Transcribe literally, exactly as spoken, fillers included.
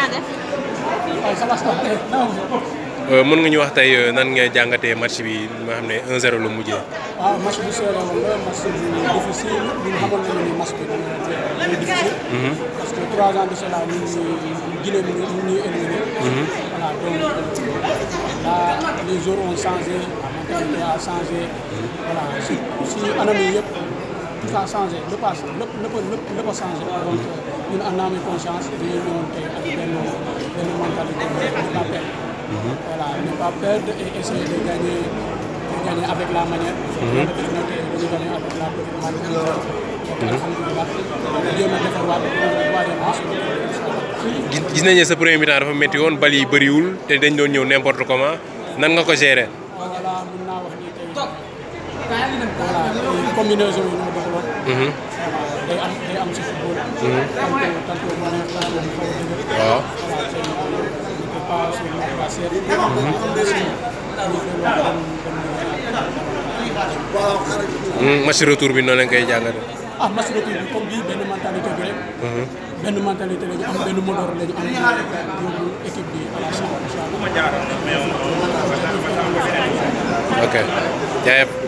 def. mën nga ñu wax tey nan nga jàngatee match bi nga xam ne un zéro la mujjee. waaw match bu serré woon la match bu difficile ñun xamoon nañu ni match bi dina dina difficile. parce que trois ans de cela ñun ñu Guinée bi ñu ñuy éliminé. voilà donc là les jours ont changé la mentalité a changé. voilà si si anam yi yëpp tout a changé lépp a lépp lépp lépp a changé. donc ñun en âme et conscience dañuy ñëwoon tey ak benn benn mentalité de ne pas perdre. voilà ne pas perdre et essayer de gagner de gagner avec la manière. de gagner avec la petite manière. alhamdulilah jéem a defarwaat gis nañu ne sa premier mi-temps dafa métti woon bal yi bëriwul te dañ doon ñëw n'importe comment nan nga ko gérer. voilà mun naa wax ni tey voilà combinaison yi ñoo doxaloon. day am day am si football. tantôt tantôt mu neex tantôt mu xaw a dëgër. waaw. pas sur la tracée. match retour bi noonu lañ koy jàngate. ah match retour bi comme bii benn mentalité bi rek. benn mentalité la ñu am benn moteur la ñu am yóbbu équipe bi à la chambre incha allah. ok jaajëf.